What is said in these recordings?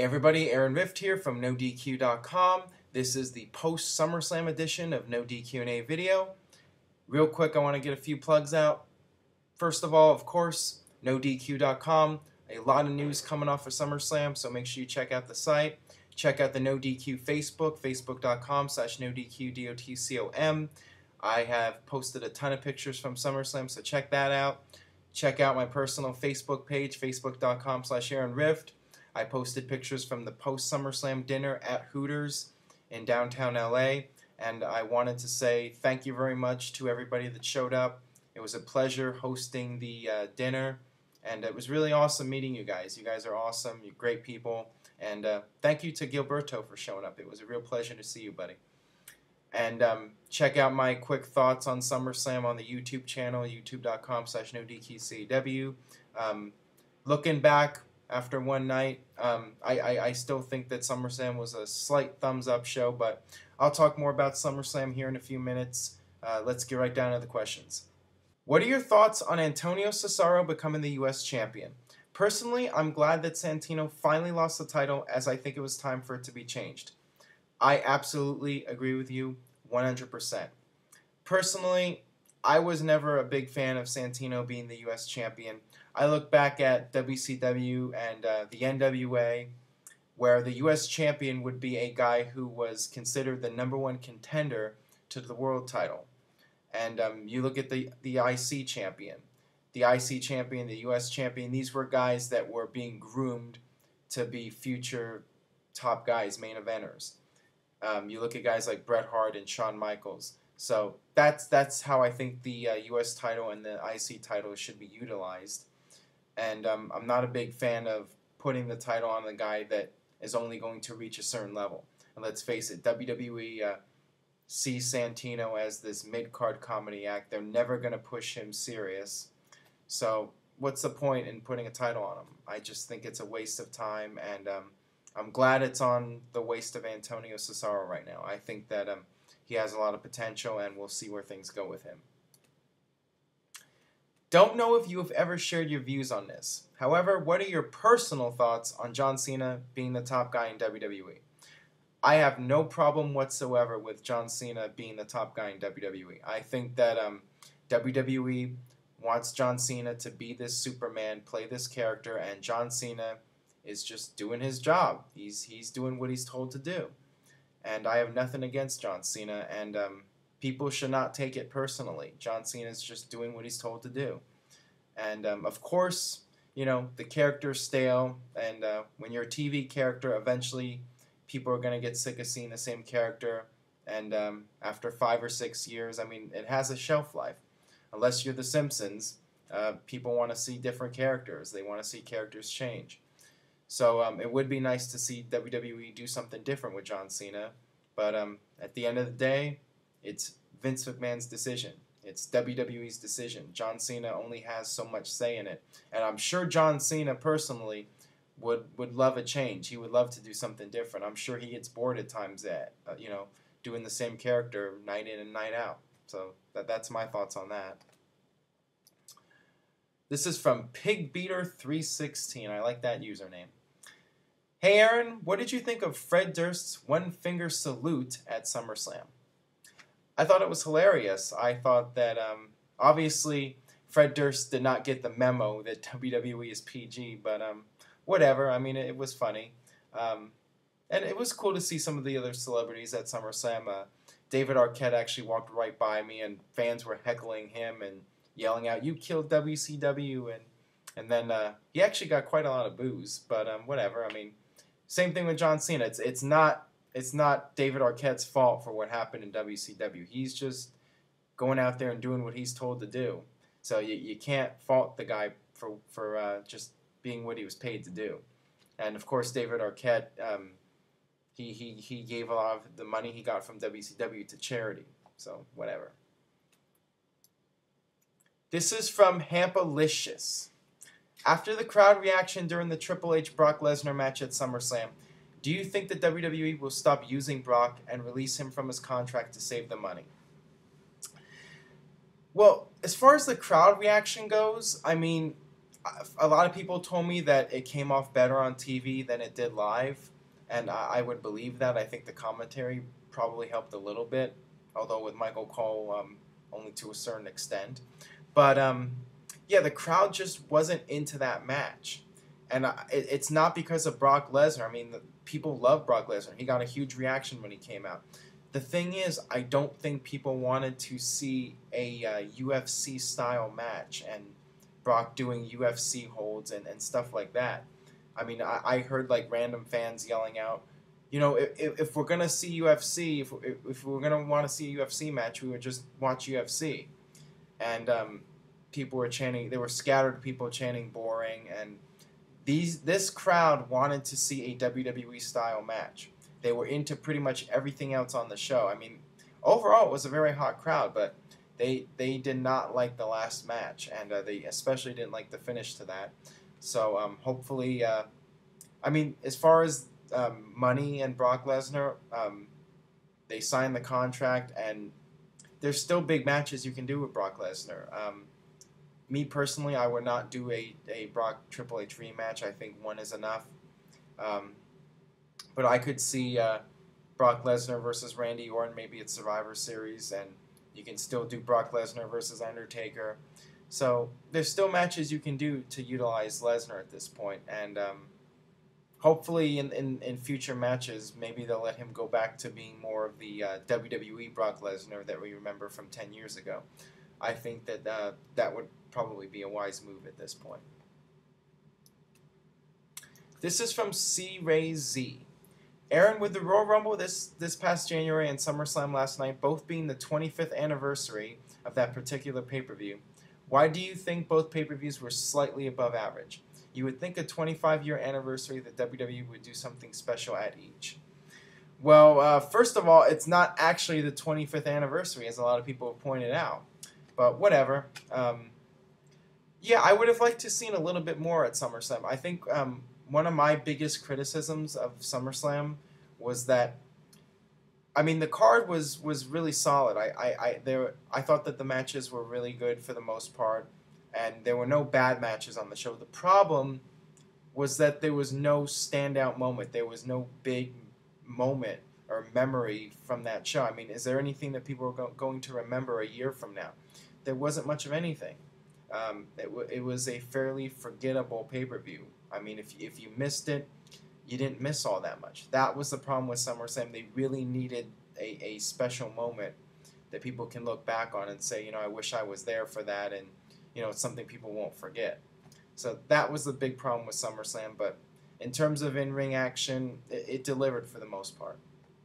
Hey everybody, Aaron Rift here from NoDQ.com. This is the post SummerSlam edition of No DQ&A video. Real quick, I want to get a few plugs out. First of all, of course, NoDQ.com. A lot of news coming off of SummerSlam, so make sure you check out the site. Check out the NoDQ Facebook, facebook.com/NoDQDOTCOM. I have posted a ton of pictures from SummerSlam, so check that out. Check out my personal Facebook page, facebook.com/AaronRift. I posted pictures from the post SummerSlam dinner at Hooters in downtown LA, and I wanted to say thank you very much to everybody that showed up. It was a pleasure hosting the dinner, and it was really awesome meeting you guys. You guys are awesome, you're great people, and thank you to Gilberto for showing up. It was a real pleasure to see you, buddy. And check out my quick thoughts on SummerSlam on the YouTube channel, youtube.com/NoDQCW. Looking back, after one night, I still think that SummerSlam was a slight thumbs-up show, but I'll talk more about SummerSlam here in a few minutes. Let's get right down to the questions. What are your thoughts on Antonio Cesaro becoming the U.S. champion? Personally, I'm glad that Santino finally lost the title, as I think it was time for it to be changed. I absolutely agree with you 100%. Personally, I was never a big fan of Santino being the U.S. champion. I look back at WCW and the NWA, where the U.S. champion would be a guy who was considered the #1 contender to the world title. And you look at the IC champion. The IC champion, the U.S. champion, these were guys that were being groomed to be future top guys, main eventers. You look at guys like Bret Hart and Shawn Michaels. So that's how I think the U.S. title and the IC title should be utilized. And I'm not a big fan of putting the title on the guy that is only going to reach a certain level. And let's face it, WWE sees Santino as this mid-card comedy act. They're never going to push him serious. So what's the point in putting a title on him? I just think it's a waste of time, and I'm glad it's on the waist of Antonio Cesaro right now. I think that he has a lot of potential, and we'll see where things go with him. Don't know if you have ever shared your views on this. However, what are your personal thoughts on John Cena being the top guy in WWE? I have no problem whatsoever with John Cena being the top guy in WWE. I think that WWE wants John Cena to be this Superman, play this character, and John Cena is just doing his job. He's doing what he's told to do. And I have nothing against John Cena, and people should not take it personally. John Cena is just doing what he's told to do. And of course, you know, the character's stale, and when you're a TV character, eventually people are going to get sick of seeing the same character. And after 5 or 6 years, I mean, it has a shelf life. Unless you're The Simpsons, people want to see different characters. They want to see characters change. So it would be nice to see WWE do something different with John Cena. But at the end of the day, it's Vince McMahon's decision. It's WWE's decision. John Cena only has so much say in it. And I'm sure John Cena personally would love a change. He would love to do something different. I'm sure he gets bored at times at, doing the same character night in and night out. So that's my thoughts on that. This is from PigBeater316. I like that username. Hey Aaron, what did you think of Fred Durst's one-finger salute at SummerSlam? I thought it was hilarious. I thought that, obviously, Fred Durst did not get the memo that WWE is PG, but whatever. I mean, it was funny. And it was cool to see some of the other celebrities at SummerSlam. David Arquette actually walked right by me, and fans were heckling him and yelling out, "You killed WCW," and then he actually got quite a lot of boos, but whatever. I mean, same thing with John Cena. It's not David Arquette's fault for what happened in WCW. He's just going out there and doing what he's told to do. So you can't fault the guy for just being what he was paid to do. And of course, David Arquette, he gave a lot of the money he got from WCW to charity. So whatever. This is from Hampalicious. After the crowd reaction during the Triple H Brock Lesnar match at SummerSlam, do you think that WWE will stop using Brock and release him from his contract to save the money? Well, as far as the crowd reaction goes, I mean, a lot of people told me that it came off better on TV than it did live, and I would believe that. I think the commentary probably helped a little bit, although with Michael Cole, only to a certain extent. But yeah, the crowd just wasn't into that match, and it's not because of Brock Lesnar. I mean, people love Brock Lesnar. He got a huge reaction when he came out. The thing is, I don't think people wanted to see a UFC style match and Brock doing UFC holds and stuff like that. I mean, I heard like random fans yelling out, you know, if we're gonna see UFC, if we're gonna want to see a UFC match, we would just watch UFC. And people were chanting. There were scattered people chanting boring, and this crowd wanted to see a WWE style match. They were into pretty much everything else on the show. I mean, overall, it was a very hot crowd, but they did not like the last match, and they especially didn't like the finish to that. So hopefully, I mean, as far as money and Brock Lesnar, they signed the contract, and there's still big matches you can do with Brock Lesnar. Me personally, I would not do a Brock Triple H rematch. I think one is enough. But I could see Brock Lesnar versus Randy Orton, maybe it's Survivor Series, and you can still do Brock Lesnar versus Undertaker. So there's still matches you can do to utilize Lesnar at this point, and hopefully in future matches, maybe they'll let him go back to being more of the WWE Brock Lesnar that we remember from 10 years ago. I think that that would probably be a wise move at this point. This is from C. Ray Z. Aaron, with the Royal Rumble this past January and SummerSlam last night both being the 25th anniversary of that particular pay-per-view, why do you think both pay-per-views were slightly above average? You would think a 25-year anniversary that WWE would do something special at each. Well, first of all, it's not actually the 25th anniversary, as a lot of people have pointed out. But whatever. Yeah, I would have liked to have seen a little bit more at SummerSlam. I think one of my biggest criticisms of SummerSlam was that, I mean, the card was really solid. I thought that the matches were really good for the most part, and there were no bad matches on the show. The problem was that there was no standout moment. There was no big moment or memory from that show. I mean, is there anything that people are going to remember a year from now? There wasn't much of anything. It was a fairly forgettable pay-per-view. I mean, if you missed it, you didn't miss all that much. That was the problem with SummerSlam. They really needed a special moment that people can look back on and say, you know, I wish I was there for that, and, you know, it's something people won't forget. So that was the big problem with SummerSlam, but in terms of in-ring action, it delivered for the most part.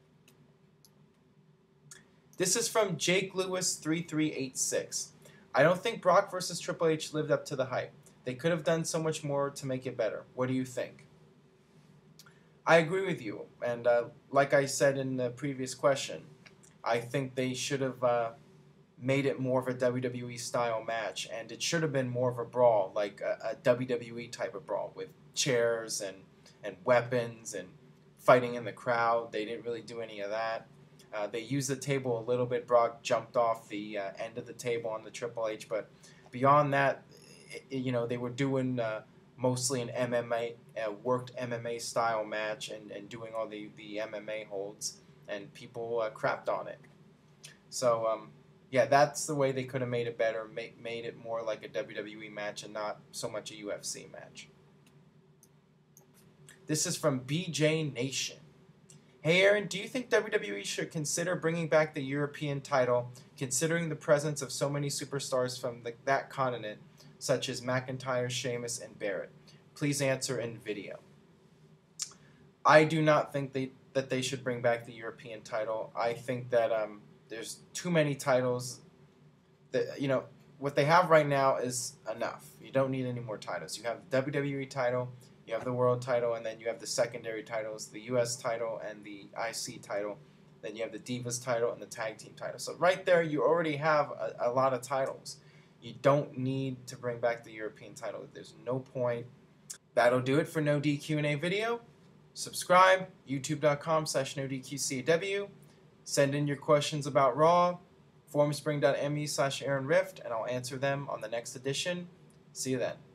This is from Jake Lewis 3386. I don't think Brock versus Triple H lived up to the hype. They could have done so much more to make it better. What do you think? I agree with you, and like I said in the previous question, I think they should have made it more of a WWE style match, and it should have been more of a brawl, like a WWE type of brawl with chairs and weapons and fighting in the crowd. They didn't really do any of that. They used the table a little bit. Brock jumped off the end of the table on the Triple H, but beyond that, you know, they were doing mostly an MMA, worked MMA style match and doing all the MMA holds, and people crapped on it. So, yeah, that's the way they could have made it better, made it more like a WWE match and not so much a UFC match. This is from BJ Nation. Hey Aaron, do you think WWE should consider bringing back the European title, considering the presence of so many superstars from that continent, such as McIntyre, Sheamus, and Barrett? Please answer in video. I do not think that they should bring back the European title. I think that there's too many titles. That, you know, what they have right now is enough. You don't need any more titles. You have the WWE title, you have the World title, and then you have the secondary titles, the US title and the IC title. Then you have the Divas title and the Tag Team title. So right there, you already have a lot of titles. You don't need to bring back the European title. There's no point. That'll do it for No DQ&A video. Subscribe, youtube.com/NoDQCAW. Send in your questions about Raw, formspring.me/AaronRift, and I'll answer them on the next edition. See you then.